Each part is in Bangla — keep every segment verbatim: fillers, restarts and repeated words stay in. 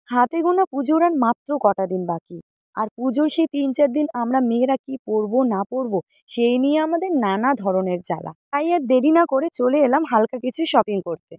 হাতে গোনা পুজোর আর মাত্র কটা দিন বাকি। আর পুজোর সেই তিন চার দিন আমরা মেয়েরা কি পরবো না পরবো সেই নিয়ে আমাদের নানা ধরনের জ্বালা। তাই আর দেরি না করে চলে এলাম হালকা কিছু শপিং করতে।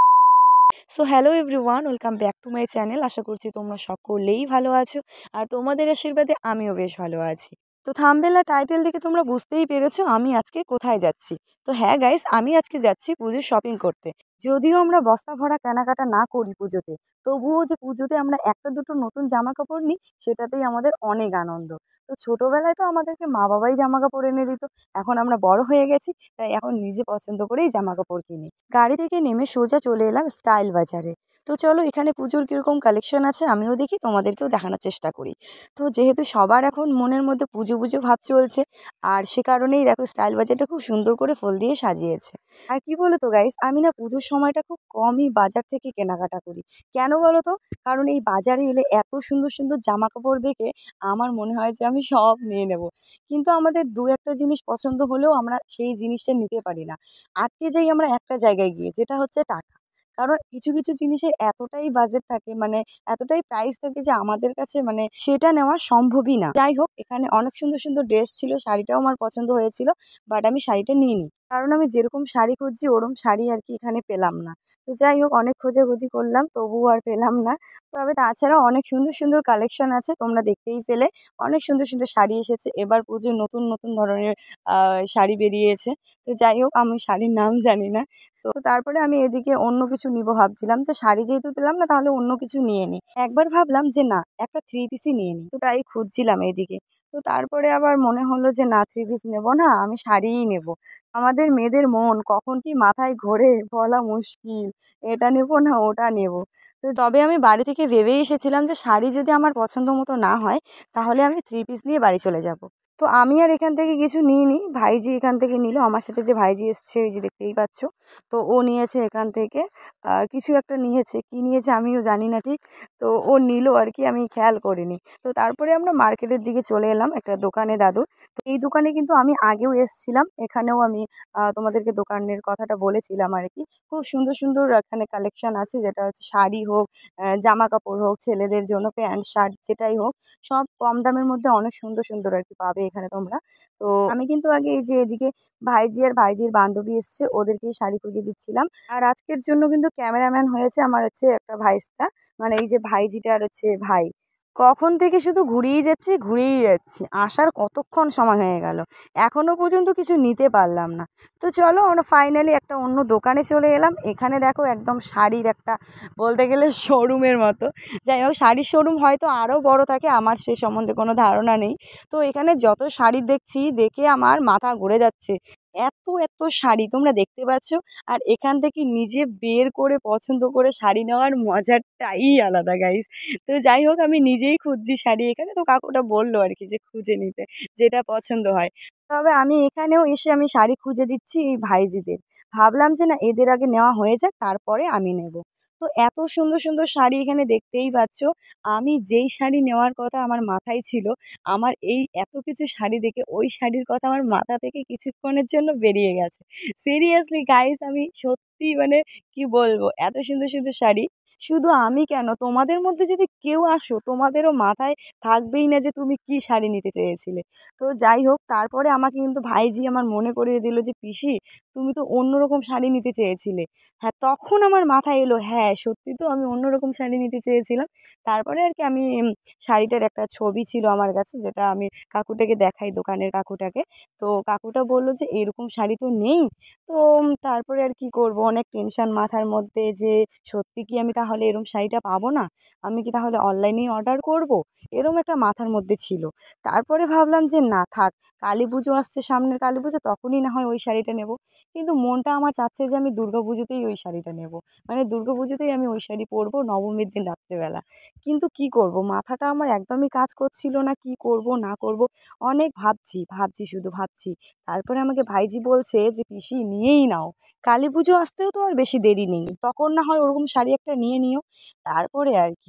So hello everyone, welcome back to my channel. আশা করছি তোমরা সকলেই ভালো আছো আর তোমাদের আশীর্বাদে আমিও বেশ ভালো আছি। তো থাম্বনেল আর টাইটেল দেখে তোমরা বুঝতেই পেরেছো আমি আজকে কোথায় যাচ্ছি। তো হ্যাঁ গাইস, আমি আজকে যাচ্ছি পুজোর শপিং করতে। যদিও আমরা বস্তা ভরা কেনাকাটা না করি পুজোতে, তবুও যে পুজোতে আমরা একটা দুটো নতুন জামা কাপড় নিই সেটাতেই আমাদের অনেক আনন্দ। তো ছোটোবেলায় তো আমাদেরকে মা বাবাই জামা কাপড় এনে দিত। এখন আমরা বড় হয়ে গেছি, তাই এখন নিজে পছন্দ করেই জামা কাপড় কিনি। গাড়ি থেকে নেমে সোজা চলে এলাম স্টাইল বাজারে। তো চলো এখানে পুজোর কীরকম কালেকশন আছে আমিও দেখি, তোমাদেরকেও দেখানোর চেষ্টা করি। তো যেহেতু সবার এখন মনের মধ্যে পুজো পুজো ভাব চলছে, আর সে কারণেই দেখো স্টাইল বাজারটা খুব সুন্দর করে ফুল দিয়ে সাজিয়েছে। আর কি বলো তো গাইস, আমি না পুজোর সময়টা খুব কমই বাজার থেকে কেনাকাটা করি। কেন বলো তো? কারণ এই বাজারে এলে এত সুন্দর সুন্দর জামা কাপড় দেখে আমার মনে হয় যে আমি সব নিয়ে নেব। কিন্তু আমাদের দু একটা জিনিস পছন্দ হলেও আমরা সেই জিনিসটা নিতে পারি না। আটকে যাই আমরা একটা জায়গায় গিয়ে, যেটা হচ্ছে টাকা। কারণ কিছু কিছু জিনিসের এতটাই বাজেট থাকে, মানে এতটাই প্রাইস থাকে যে আমাদের কাছে মানে সেটা নেওয়া সম্ভবই না। যাই হোক, এখানে অনেক সুন্দর সুন্দর ড্রেস ছিল, শাড়িটাও আমার পছন্দ হয়েছিল, বাট আমি শাড়িটা নিইনি। কারণ আমি যেরকম শাড়ি খুঁজছি ওরকম শাড়ি আর কি এখানে পেলাম না। তো যাই হোক, অনেক খোঁজাখুঁজি করলাম তবুও আর পেলাম না। তবে তাছাড়াও অনেক সুন্দর সুন্দর কালেকশন আছে, তোমরা দেখতেই পেলে। অনেক সুন্দর সুন্দর শাড়ি এসেছে, এবার পুজোর নতুন নতুন ধরনের শাড়ি বেরিয়েছে। তো যাই হোক, আমি শাড়ির নাম জানি না। তো তারপরে আমি এদিকে অন্য কিছু নিব ভাবছিলাম, যে শাড়ি যেহেতু পেলাম না তাহলে অন্য কিছু নিয়ে নিই। একবার ভাবলাম যে না, একটা থ্রি পিসই নিয়ে নিই। তো তাই খুঁজছিলাম এদিকে। তো তারপরে আবার মনে হলো যে না, থ্রি পিস নেবো না, আমি শাড়িই নেব। আমাদের মেয়েদের মন কখন কি মাথায় ঘোরে বলা মুশকিল। এটা নেব না ওটা নেব। তো তবে আমি বাড়ি থেকে ভেবেই এসেছিলাম যে শাড়ি যদি আমার পছন্দ মতো না হয় তাহলে আমি থ্রি পিস নিয়ে বাড়ি চলে যাব। তো আমি আর এখান থেকে কিছু নিইনি, ভাইজি এখান থেকে নিল। আমার সাথে যে ভাইজি এসছে ওই যে দেখতেই পাচ্ছ, তো ও নিয়েছে এখান থেকে কিছু একটা নিয়েছে, কি নিয়েছে আমিও জানি না ঠিক। তো ও নিল আর কি, আমি খেয়াল করিনি। তো তারপরে আমরা মার্কেটের দিকে চলে এলাম একটা দোকানে দাদুর। তো এই দোকানে কিন্তু আমি আগেও এসেছিলাম, এখানেও আমি তোমাদেরকে দোকানের কথাটা বলেছিলাম আর কি। খুব সুন্দর সুন্দর এখানে কালেকশন আছে, যেটা হচ্ছে শাড়ি হোক, জামা কাপড় হোক, ছেলেদের জন্য প্যান্ট শার্ট যেটাই হোক, সব কম দামের মধ্যে অনেক সুন্দর সুন্দর আর কি পাবে এখানে তোমরা। তো আমি কিন্তু আগে এই যে এদিকে ভাইজি আর ভাইজির বান্ধবী এসছে, ওদেরকে শাড়ি খুঁজে দিচ্ছিলাম। আর আজকের জন্য কিন্তু ক্যামেরাম্যান হয়েছে আমার হচ্ছে একটা ভাইস্তা, মানে এই যে ভাইজিটা আর হচ্ছে ভাই। কখন থেকে শুধু ঘুরিয়ে যাচ্ছি ঘুরিয়েই যাচ্ছি, আসার কতক্ষণ সময় হয়ে গেল, এখনো পর্যন্ত কিছু নিতে পারলাম না। তো চলো আমরা ফাইনালি একটা অন্য দোকানে চলে এলাম। এখানে দেখো একদম শাড়ির একটা বলতে গেলে শোরুমের মতো। যাই হোক, শাড়ির শোরুম হয়তো আরও বড় থাকে, আমার সে সম্বন্ধে কোনো ধারণা নেই। তো এখানে যত শাড়ি দেখছি দেখে আমার মাথা ঘুরে যাচ্ছে। এত এত শাড়ি তোমরা দেখতে পাচ্ছ, আর এখান থেকে নিজে বের করে পছন্দ করে শাড়ি নেওয়ার মজাটাই আলাদা গাইস। তো যাই হোক, আমি নিজেই খুঁজছি শাড়ি এখানে, তো কাকুটা বললো আর কি যে খুঁজে নিতে যেটা পছন্দ হয়। তবে আমি এখানেও এসে আমি শাড়ি খুঁজে দিচ্ছি এই ভাইজিদের। ভাবলাম যে না, এদের আগে নেওয়া হয়ে যাক তারপরে আমি নেব। তো এত সুন্দর সুন্দর শাড়ি এখানে দেখতেই পাচ্ছ। আমি যেই শাড়ি নেওয়ার কথা আমার মাথায় ছিল, আমার এই এত কিছু শাড়ি দেখে ওই শাড়ির কথা আমার মাথা থেকে কিছুক্ষণের জন্য বেরিয়ে গেছে। সিরিয়াসলি গাইস, আমি সত্যি মানে কি বলবো, এত সুন্দর সুন্দর শাড়ি। শুধু আমি কেন, তোমাদের মধ্যে যদি কেউ আসো তোমাদেরও মাথায় থাকবেই না যে তুমি কি শাড়ি নিতে চেয়েছিলে। তো যাই হোক, তারপরে আমাকে কিন্তু ভাইজি আমার মনে করিয়ে দিল যে পিসি, তুমি তো অন্যরকম শাড়ি নিতে চেয়েছিলে। হ্যাঁ, তখন আমার মাথায় এলো, হ্যাঁ সত্যি তো আমি অন্যরকম শাড়ি নিতে চেয়েছিলাম। তারপরে আর কি আমি শাড়িটার একটা ছবি ছিল আমার কাছে, যেটা আমি কাকুটাকে দেখাই, দোকানের কাকুটাকে। তো কাকুটা বলল যে এরকম শাড়ি তো নেই। তো তারপরে আর কি করব, অনেক টেনশন মাথার মধ্যে যে সত্যি কি আমি তাহলে এরকম শাড়িটা পাবো না, আমি কি তাহলে অনলাইনেই অর্ডার করব, এরকম একটা মাথার মধ্যে ছিল। তারপরে ভাবলাম যে না থাক, কালী পুজো আসছে, সামনের কালী পুজো, তখনই না হয় ওই শাড়িটা নেব। কিন্তু মনটা আমার চাচ্ছে যে আমি দুর্গা পুজোতেই ওই শাড়িটা নেব, মানে দুর্গা পুজোতেই আমি ওই শাড়ি পরবো নবমীর দিন রাত্রেবেলা। কিন্তু কি করব, মাথাটা আমার একদমই কাজ করছিল না, কি করব না করব। অনেক ভাবছি ভাবছি শুধু ভাবছি। তারপরে আমাকে ভাইজি বলছে যে পিসি নিয়েই নাও, কালী পুজো আসতেও তো আর বেশি দেরি নেই, তখন না হয় ওরকম শাড়ি একটা নিয়ে নিও। তারপরে আর কি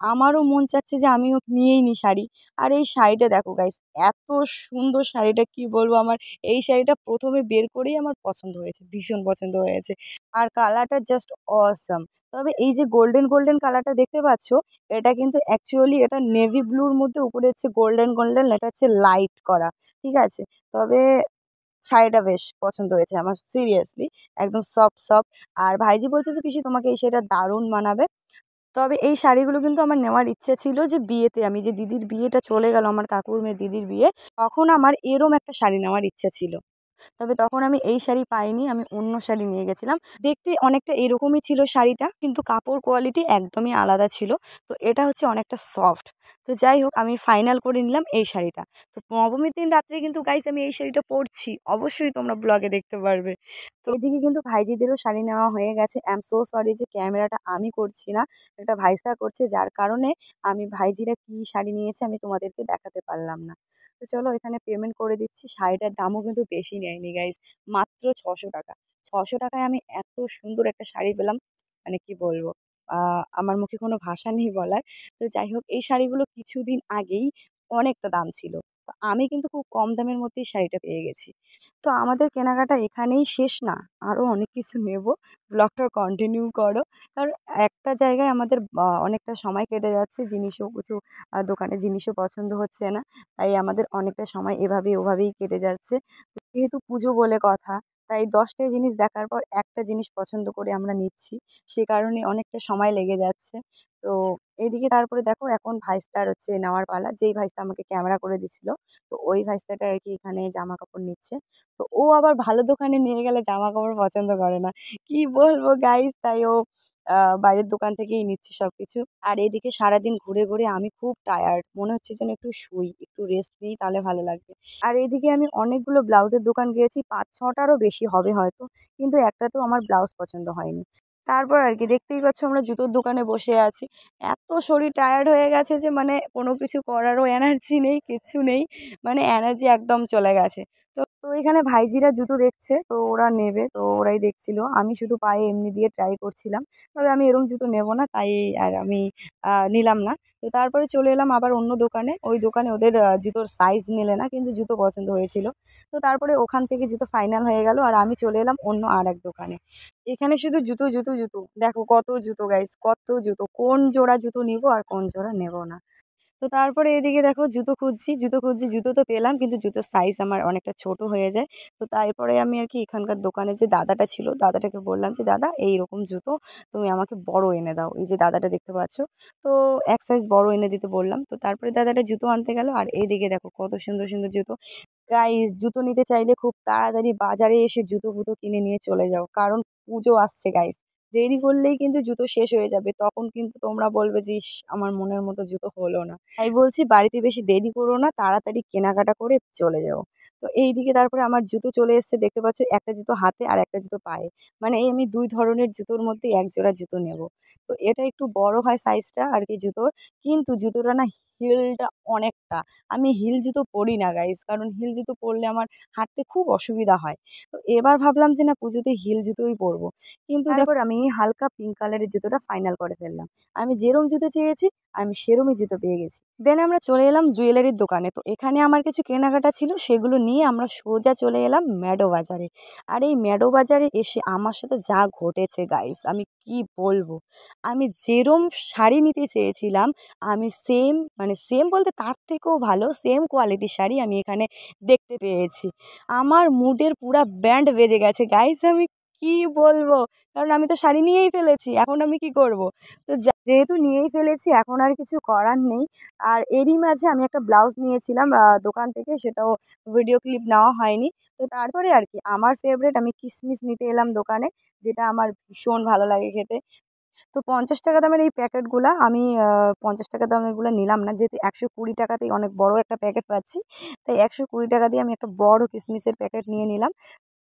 আমারও মন চাচ্ছে যে আমিও নিয়েই নিই শাড়ি। আর এই শাড়িটা দেখো গাইস, এত সুন্দর শাড়িটা, কি বলবো, আমার এই শাড়িটা প্রথমে বের করেই আমার পছন্দ হয়েছে, ভীষণ পছন্দ হয়েছে। আর কালারটা জাস্ট অসাম। তবে এই যে গোল্ডেন গোল্ডেন কালারটা দেখতে পাচ্ছ, এটা কিন্তু অ্যাকচুয়ালি এটা নেভি ব্লুর মধ্যে উপরে হচ্ছে গোল্ডেন গোল্ডেন, এটা হচ্ছে লাইট করা, ঠিক আছে। তবে শাড়িটা বেশ পছন্দ হয়েছে আমার, সিরিয়াসলি একদম সফট সফট। আর ভাইজি বলছে যে পিসি তোমাকে এই শাড়িটা দারুণ মানাবে। তবে এই শাড়িগুলো কিন্তু আমার নেওয়ার ইচ্ছে ছিল যে বিয়েতে, আমি যে দিদির বিয়েটা চলে গেল, আমার কাকুর মেয়ে দিদির বিয়ে, তখন আমার এরম একটা শাড়ি নেওয়ার ইচ্ছে ছিল। তবে তখন আমি এই শাড়ি পাইনি, আমি অন্য শাড়ি নিয়ে গেছিলাম। দেখতে অনেকটা এরকমই ছিল শাড়িটা, কিন্তু কাপড় কোয়ালিটি একদমই আলাদা ছিল। তো এটা হচ্ছে অনেকটা সফট। তো যাই হোক, আমি ফাইনাল করে নিলাম এই শাড়িটা। তো নবমীর দিন রাত্রে কিন্তু গাইস আমি এই শাড়িটা পরছি, অবশ্যই তোমরা ব্লগে দেখতে পারবে। তো এদিকে কিন্তু ভাইজিদেরও শাড়ি নেওয়া হয়ে গেছে। আই এম সো সরি যে ক্যামেরাটা আমি করছি না, এটা ভাইসা করছে, যার কারণে আমি ভাইজিরা কি শাড়ি নিয়েছে আমি তোমাদেরকে দেখাতে পারলাম না। তো চলো এখানে পেমেন্ট করে দিচ্ছি। শাড়িটার দামও কিন্তু বেশি নেয়নি গাইস, মাত্র ছশো টাকা। ছশো টাকায় আমি এত সুন্দর একটা শাড়ি পেলাম, মানে কি বলবো, আহ, আমার মুখে কোনো ভাষা নেই বলার। তো যাই হোক, এই শাড়িগুলো কিছুদিন আগেই অনেকটা দাম ছিল, তো আমি কিন্তু খুব কম দামের মধ্যেই শাড়িটা পেয়ে গেছি। তো আমাদের কেনাকাটা এখানেই শেষ না, আরও অনেক কিছু নেব। ব্লগটা কন্টিনিউ করো, কারণ একটা জায়গায় আমাদের আহ, অনেকটা সময় কেটে যাচ্ছে, জিনিসও কিছু আহ, দোকানে জিনিসও পছন্দ হচ্ছে না, তাই আমাদের অনেকটা সময় এভাবেই ওভাবেই কেটে যাচ্ছে। যেহেতু পুজো বলে কথা, তাই দশটা জিনিস দেখার পর একটা জিনিস পছন্দ করে আমরা নিচ্ছি, সে কারণে অনেকটা সময় লেগে যাচ্ছে। তো এইদিকে তারপরে দেখো এখন ভাইস্তার হচ্ছে নেওয়ার পালা, যেই ভাইস্তা আমাকে ক্যামেরা করে দিছিল, তো ওই ভাইস্তাটা আর কি এখানে জামা কাপড় নিচ্ছে। তো ও আবার ভালো দোকানে নিয়ে গেলে জামা কাপড় পছন্দ করে না, কি বলবো গাইস, তাই ও আহ, বাইরের দোকান থেকেই নিচ্ছে সবকিছু। আর এদিকে সারাদিন ঘুরে ঘুরে আমি খুব টায়ার্ড, মনে হচ্ছে যেন একটু শুই, একটু রেস্ট নিই, তাহলে ভালো লাগবে। আর এদিকে আমি অনেকগুলো ব্লাউজের দোকান গিয়েছি, পাঁচ ছটারও বেশি হবে হয়তো, কিন্তু একটাতেও আমার ব্লাউজ পছন্দ হয়নি। তারপর আর কি দেখতেই পাচ্ছ আমরা জুতোর দোকানে বসে আছি। এত শরীর টায়ার্ড হয়ে গেছে যে মানে কোনো কিছু করারও এনার্জি নেই, কিচ্ছু নেই, মানে এনার্জি একদম চলে গেছে। তো তো এখানে ভাইজিরা জুতো দেখছে, তো ওরা নেবে, তো ওরাই দেখছিল, আমি শুধু পায়ে এমনি দিয়ে ট্রাই করছিলাম। তবে আমি এরকম জুতো নেব না, তাই আর আমি আহ, নিলাম না। তো তারপরে চলে এলাম আবার অন্য দোকানে, ওই দোকানে ওদের আহ, জুতোর সাইজ মেলে না, কিন্তু জুতো পছন্দ হয়েছিল। তো তারপরে ওখান থেকে জুতো ফাইনাল হয়ে গেল, আর আমি চলে এলাম অন্য আর এক দোকানে। এখানে শুধু জুতো জুতো জুতো, দেখো কত জুতো গাইস, কত জুতো, কোন জোড়া জুতো নিব আর কোন জোড়া নেব না। তো তারপরে এদিকে দেখো জুতো খুঁজছি জুতো খুঁজছি জুতো তো পেলাম, কিন্তু জুতোর সাইজ আমার অনেকটা ছোট হয়ে যায়। তো তারপরে আমি আর কি এখানকার দোকানে যে দাদাটা ছিল, দাদাটাকে বললাম যে দাদা এইরকম জুতো তুমি আমাকে বড় এনে দাও, এই যে দাদাটা দেখতে পাচ্ছ। তো এক সাইজ বড় এনে দিতে বললাম, তো তারপরে দাদাটা জুতো আনতে গেল। আর এইদিকে দেখো কত সুন্দর সুন্দর জুতো। গাইস, জুতো নিতে চাইলে খুব তাড়াতাড়ি বাজারে এসে জুতো ফুতো কিনে নিয়ে চলে যাও, কারণ পুজো আসছে গাইস। দেরি করলেই কিন্তু জুতো শেষ হয়ে যাবে, তখন কিন্তু তোমরা বলবে যে ইস, আমার মনের মতো জুতো হলো না। তাই বলছি বাড়িতে বেশি দেরি করো না, তাড়াতাড়ি কেনাকাটা করে চলে যাও। তো এইদিকে তারপরে আমার জুতো চলে এসেছে, দেখতে পাচ্ছ, একটা জুতো হাতে আর একটা জুতো পায়ে, মানে এই আমি দুই ধরনের জুতোর মধ্যে এক জোড়া জুতো নেব। তো এটা একটু বড় হয় সাইজটা আর কি জুতোর, কিন্তু জুতোটা না হিলটা অনেকটা, আমি হিল জুতো পরি না গাইস, কারণ হিল জুতো পরলে আমার হাঁটতে খুব অসুবিধা হয়। তো এবার ভাবলাম যে না, পুজোতে হিল জুতোই পরবো। কিন্তু তারপর আমি হালকা পিঙ্ক কালারের জুতোটা ফাইনাল করে ফেললাম। আমি যেরম জুতো চেয়েছি আমি সেরমই জুতো পেয়ে গেছি। দেন আমরা চলে এলাম জুয়েলারির দোকানে, তো এখানে আমার কিছু কেনাকাটা ছিল, সেগুলো নিয়ে আমরা সোজা চলে এলাম ম্যাডো বাজারে। আর এই ম্যাডো বাজারে এসে আমার সাথে যা ঘটেছে গাইস, আমি কি বলবো, আমি যেরম শাড়ি নিতে চেয়েছিলাম, আমি সেম, মানে সেম বলতে তার থেকেও ভালো সেম কোয়ালিটির শাড়ি আমি এখানে দেখতে পেয়েছি। আমার মুডের পুরা ব্যান্ড বেজে গেছে গাইস, আমি কি বলবো, কারণ আমি তো শাড়ি নিয়েই ফেলেছি, এখন আমি কি করব। তো যা- যেহেতু নিয়েই ফেলেছি, এখন আর কিছু করার নেই। আর এরই মাঝে আমি একটা ব্লাউজ নিয়েছিলাম আহ, দোকান থেকে, সেটাও ভিডিও ক্লিপ নেওয়া হয়নি। তো তারপরে আর কি আমার ফেভারিট, আমি কিসমিস নিতে এলাম দোকানে, যেটা আমার ভীষণ ভালো লাগে খেতে। তো পঞ্চাশ টাকা দামের এই প্যাকেটগুলা আমি আহ, পঞ্চাশ টাকা দামেরগুলো নিলাম না, যেহেতু একশো কুড়ি টাকাতেই অনেক বড় একটা প্যাকেট পাচ্ছি, তাই একশো কুড়ি টাকা দিয়ে আমি একটা বড় কিসমিসের প্যাকেট নিয়ে নিলাম।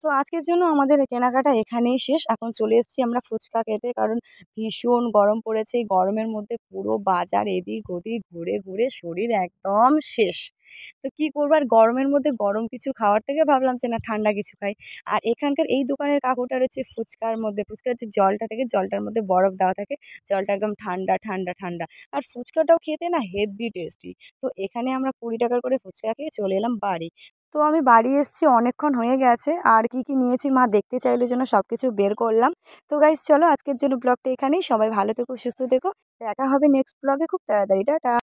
তো আজকের জন্য আমাদের কেনাকাটা এখানেই শেষ। এখন চলে এসেছি আমরা ফুচকা খেতে, কারণ ভীষণ গরম পড়েছে। এই গরমের মধ্যে পুরো বাজার এদিক ওদিক ঘুরে ঘুরে শরীর একদম শেষ। তো কী করবো, আর গরমের মধ্যে গরম কিছু খাওয়ার থেকে ভাবলাম যে না ঠান্ডা কিছু খাই। আর এখানকার এই দোকানের কাকুটার হচ্ছে ফুচকার মধ্যে ফুচকার যে জলটা থাকে জলটার মধ্যে বরফ দেওয়া থাকে, জলটা একদম ঠান্ডা ঠান্ডা ঠান্ডা। আর ফুচকাটাও খেতে না হেব্বি টেস্টি। তো এখানে আমরা কুড়ি টাকার করে ফুচকা খেয়ে চলে এলাম বাড়ি। তো আমি বাড়ি এসেছি, অনেকক্ষণ হয়ে গেছে। আর কি কি নিয়েছি মা দেখতে চাইলো জন্য সব কিছু বের করলাম। তো গাইস চলো আজকের জন্য ব্লগটা এখানেই। সবাই ভালো থেকো, সুস্থ থেকো। দেখা হবে নেক্সট ব্লগে খুব তাড়াতাড়ি। টাটা।